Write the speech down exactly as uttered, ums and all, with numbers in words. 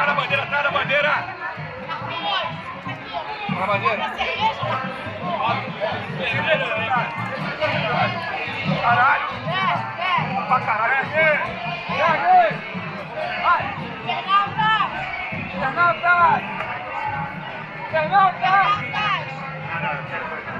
atrás da bandeira, atrás da bandeira. A bandeira. Caralho. Pra caralho. Vai. Fernanda. Fernanda. Fernanda.